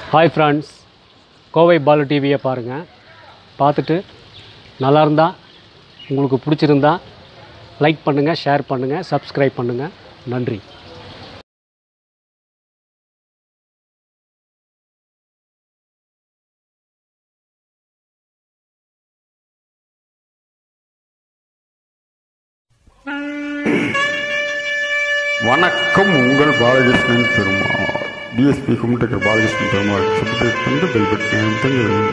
Hi friends, Kovai Balu டிவியை பாருங்கள். பார்த்துட்டு நல்லா இருந்தால், உங்களுக்கு பிடிச்சிருந்தா லைக் பண்ணுங்கள், ஷேர் பண்ணுங்கள், சப்ஸ்கிரைப் பண்ணுங்கள். நன்றி. வணக்கம். உங்கள் பாலகிருஷ்ணன் பெருமாள். டிஎஸ்பி கும்பிட்டு பாலகிருஷ்ணன் பெருமாள் சப்ஸ்கிரைப் பண்ணி பெல் பட்டன் தங்க.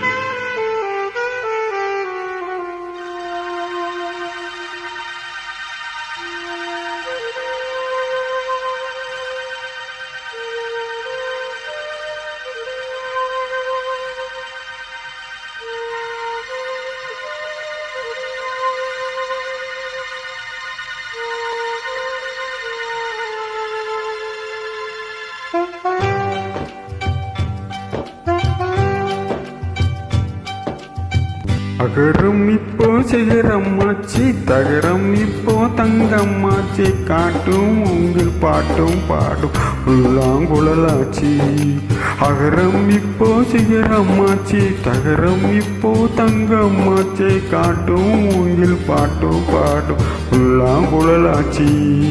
அகரம் இப்போ சிகரம்மாச்சி, தகரம் இப்போ தங்கம்மாச்சி, காட்டும் உங்கள் பாட்டும் பாடும் உள்ளாங்குழலாச்சி. அகரம் இப்போ சிகரம்மாச்சி, தகரம் இப்போ தங்கம்மாச்சி, காட்டும் உங்கள் பாட்டும் பாடும் உள்ளாங்குழலாச்சி.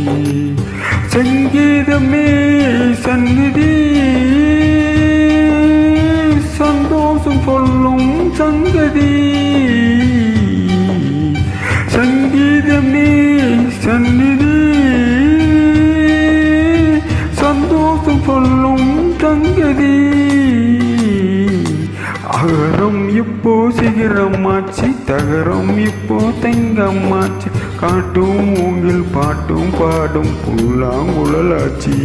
சங்கீதமே சந்நிதி, சந்தோஷம் சொல்லும் சங்கதி. சங்கீதமே சந்நிதி, சந்தோஷம் சொல்லும் சங்கதி. அகரம் இப்போ சிகரம்மாச்சி, தகரம் இப்போ தங்கம்மாச்சி, காட்டும் உங்கள் பாட்டும் பாடும் புல்லாங்குழலாச்சி.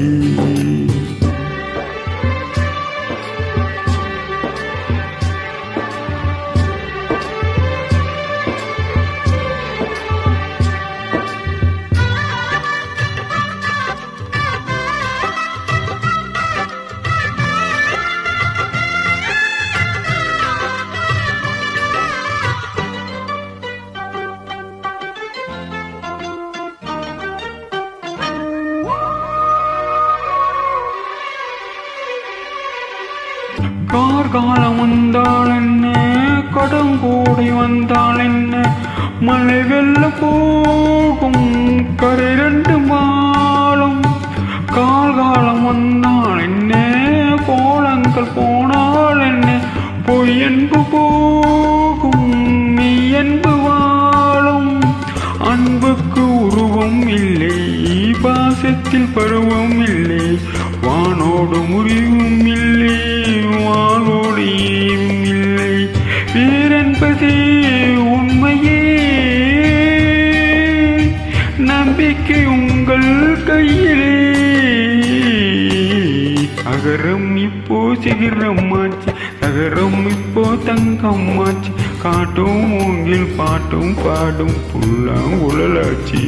கார்காலம் வந்தால் என்ன, கடங்கோடி வந்தால் என்ன, மழை வெல்ல போகும் கரை ரெண்டு மாலும். கால்காலம் வந்தால் என்ன, கோலங்கள் போனால் என்ன, பொய் என்பு போகும் மெய் என்பு வாழும். அன்புக்கு உருவம் இல்லை, பாசத்தில் பருவம் இல்லை, வானோடு முறிவும் இல்லை, வானோடு ஈவும் இல்லை. வீரென்பதே உண்மையே, நம்பிக்கை உங்கள் கையிலே. அகரம் இப்போ சிகரம்மாச்சி, தகரம் இப்போ தங்கம்மாச்சி, காட்டும் உங்கள் பாட்டும் பாடும் புல்லாங்குழலாச்சி.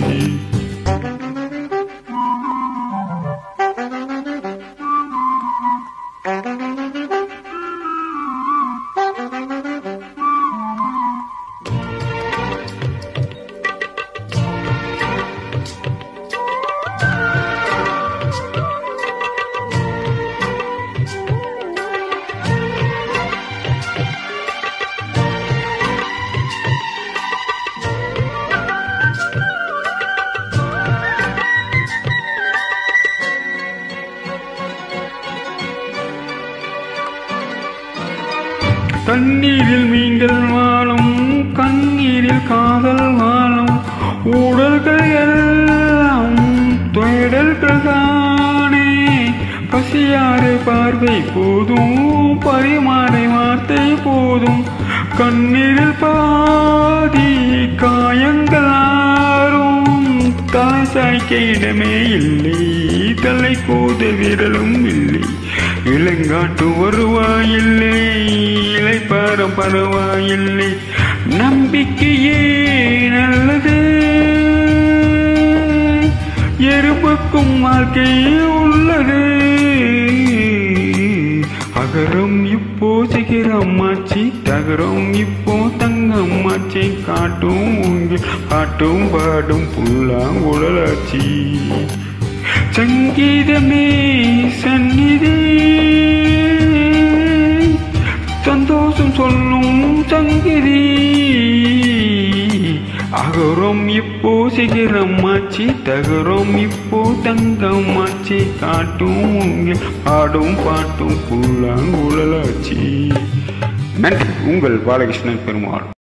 தண்ணீரில் மீன்கள் வாழும், கண்ணீரில் காதல் வாழும், ஊடல்கள் எல்லாம் தேடல்கள் தானே. பசியாறு பார்வை போதும், பரிமாறை வார்த்தை போதும், கண்ணீரில் பாதி காயங்கள் ஆறும். தலை சாய்க்க இடமே இல்லை, தலை கூத விரலும் இல்லை, இளங்காட்டு வருவாயில்லை, இலைப்பாரம் பரவாயில்லை. நம்பிக்கையே நல்லது, எறும்புக்கும் வாழ்க்கை உள்ளது. அகரம் இப்போ சிகரம்மாச்சி, தகரம் இப்போ தங்கம்மாச்சி, காட்டும் உங்கள் பாட்டும் பாடும் புல்லாங்குழலாச்சி. சங்கீதமே சந்நிதி, அகரம் இப்போ சிகரமாச்சி தகரம் இப்போ தங்கமாச்சி காட்டும் உங்கள் பாடும் பாட்டும் புல்லாங்குழலாச்சி. நன்றி. உங்கள் பாலகிருஷ்ணன் பெருமாள்.